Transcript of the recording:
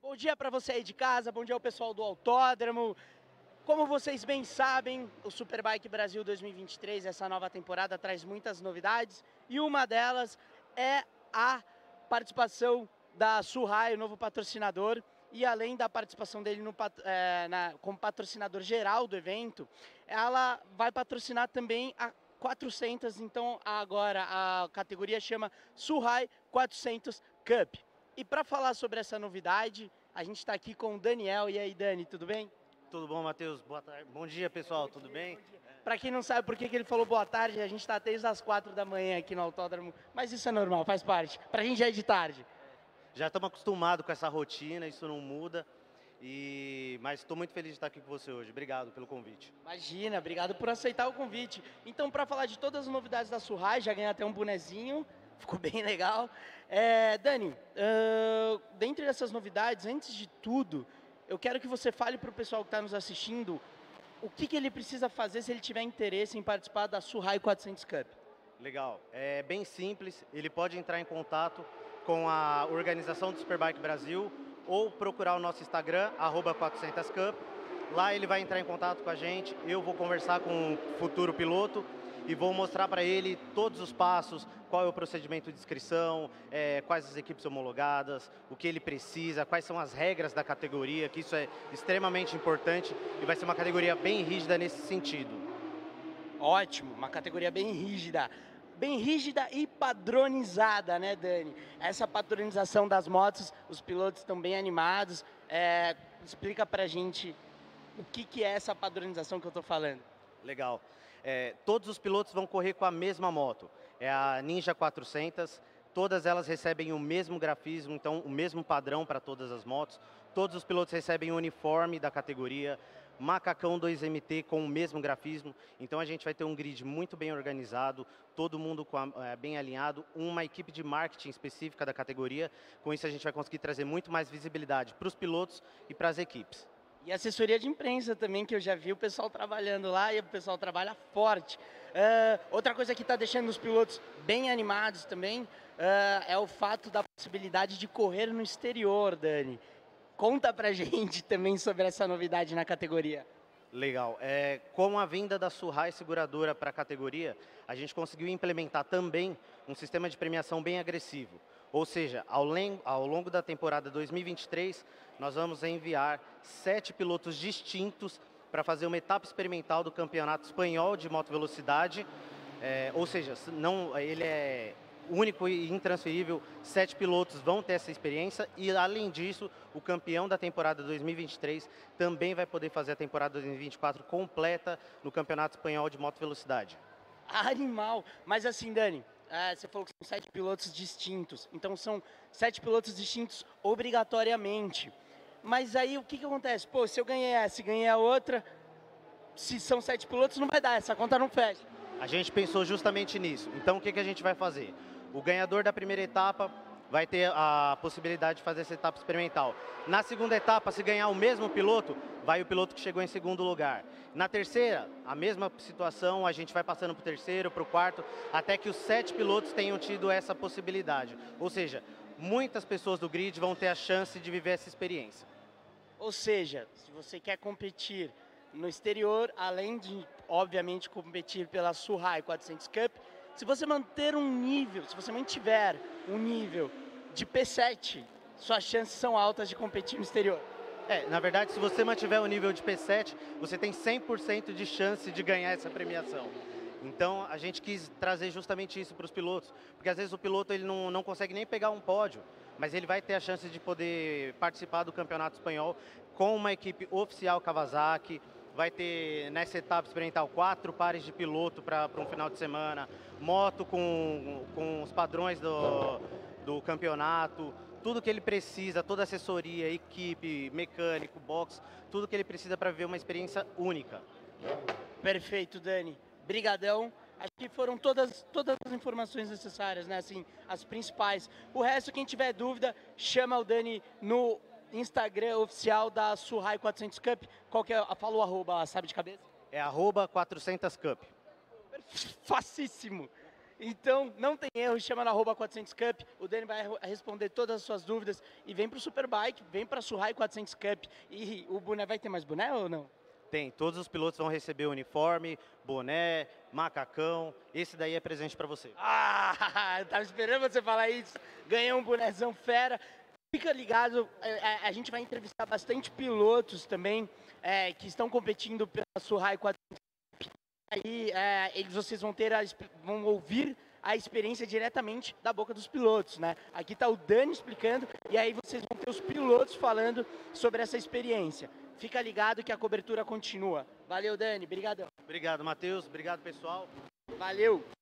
Bom dia para você aí de casa, bom dia ao pessoal do autódromo. Como vocês bem sabem, o Superbike Brasil 2023, essa nova temporada, traz muitas novidades e uma delas é a participação da Surai, o novo patrocinador, e além da participação dele como patrocinador geral do evento, ela vai patrocinar também a 400, então agora a categoria chama Surai 400 Cup. E para falar sobre essa novidade, a gente está aqui com o Daniel. E aí, Dani, tudo bem? Tudo bom, Matheus? Boa tarde. Bom dia, pessoal. Tudo bem? Para quem não sabe por que ele falou boa tarde, a gente está desde as 4 da manhã aqui no autódromo, mas isso é normal, faz parte. Para a gente já é de tarde. Já estamos acostumados com essa rotina, isso não muda. Mas estou muito feliz de estar aqui com você hoje. Obrigado pelo convite. Imagina, obrigado por aceitar o convite. Então, para falar de todas as novidades da Surai, já ganhei até um bonezinho, ficou bem legal. Dani, dentre essas novidades, antes de tudo, eu quero que você fale para o pessoal que está nos assistindo o que ele precisa fazer se ele tiver interesse em participar da Surai 400 Cup. Legal. É bem simples. Ele pode entrar em contato com a organização do Superbike Brasil ou procurar o nosso Instagram, @400cup. Lá ele vai entrar em contato com a gente. Eu vou conversar com o futuro piloto e vou mostrar para ele todos os passos, qual é o procedimento de inscrição, quais as equipes homologadas, o que ele precisa, quais são as regras da categoria, que isso é extremamente importante e vai ser uma categoria bem rígida nesse sentido. Ótimo, uma categoria bem rígida e padronizada, né, Dani? Essa padronização das motos, os pilotos estão bem animados. Explica pra gente o que é essa padronização que eu tô falando. Legal. Todos os pilotos vão correr com a mesma moto. É a Ninja 400. Todas elas recebem o mesmo grafismo, então o mesmo padrão para todas as motos. Todos os pilotos recebem o uniforme da categoria, macacão 2MT com o mesmo grafismo. Então a gente vai ter um grid muito bem organizado, todo mundo bem alinhado, uma equipe de marketing específica da categoria. Com isso a gente vai conseguir trazer muito mais visibilidade para os pilotos e para as equipes. E assessoria de imprensa também, que eu já vi o pessoal trabalhando lá, e o pessoal trabalha forte. Outra coisa que está deixando os pilotos bem animados também é o fato da possibilidade de correr no exterior, Dani. Conta pra gente também sobre essa novidade na categoria. Legal. Com a vinda da Surai Seguradora para a categoria, a gente conseguiu implementar também um sistema de premiação bem agressivo. Ou seja, ao longo da temporada 2023, nós vamos enviar 7 pilotos distintos para fazer uma etapa experimental do Campeonato Espanhol de Moto Velocidade. Ou seja, ele é único e intransferível, 7 pilotos vão ter essa experiência e, além disso, o campeão da temporada 2023 também vai poder fazer a temporada 2024 completa no Campeonato Espanhol de Moto Velocidade. Animal! Mas assim, Dani, você falou que são 7 pilotos distintos, então são 7 pilotos distintos obrigatoriamente. Mas aí o que acontece? Pô, se eu ganhei essa e ganhei a outra, se são 7 pilotos não vai dar, essa conta não fecha. A gente pensou justamente nisso. Então o que a gente vai fazer? O ganhador da primeira etapa vai ter a possibilidade de fazer essa etapa experimental. Na segunda etapa, se ganhar o mesmo piloto, vai o piloto que chegou em segundo lugar. Na terceira, a mesma situação, a gente vai passando para o terceiro, para o quarto, até que os 7 pilotos tenham tido essa possibilidade. Ou seja, muitas pessoas do grid vão ter a chance de viver essa experiência. Ou seja, se você quer competir no exterior, além de, obviamente, competir pela Surai 400 Cup, se você mantiver um nível de P7, suas chances são altas de competir no exterior. Na verdade, se você mantiver o nível de P7, você tem 100% de chance de ganhar essa premiação. Então, a gente quis trazer justamente isso para os pilotos, porque às vezes o piloto ele não consegue nem pegar um pódio, mas ele vai ter a chance de poder participar do Campeonato Espanhol com uma equipe oficial Kawasaki. Vai ter nessa etapa experimental 4 pares de piloto para um final de semana, moto com os padrões do campeonato, tudo que ele precisa, toda assessoria, equipe, mecânico, box, tudo que ele precisa para viver uma experiência única. Perfeito, Dani. Brigadão. Acho que foram todas as informações necessárias, né? Assim, as principais. O resto, quem tiver dúvida, chama o Dani no Instagram oficial da Surai 400 Cup. Qual que é? Fala o arroba, sabe de cabeça? É @400cup. Facíssimo. Então, não tem erro, chama no @400cup, o Dani vai responder todas as suas dúvidas e vem pro Superbike, vem pra Suhai 400 Cup. E o boné, vai ter mais boné ou não? Tem, todos os pilotos vão receber uniforme, boné, macacão, esse daí é presente para você. Ah, eu tava esperando você falar isso, ganhei um bonézão fera. Fica ligado, a gente vai entrevistar bastante pilotos também que estão competindo pela Suhai 400. Aí vocês vão ouvir a experiência diretamente da boca dos pilotos, né? Aqui está o Dani explicando e aí vocês vão ter os pilotos falando sobre essa experiência. Fica ligado que a cobertura continua. Valeu, Dani. Obrigadão. Obrigado, Matheus. Obrigado, pessoal. Valeu.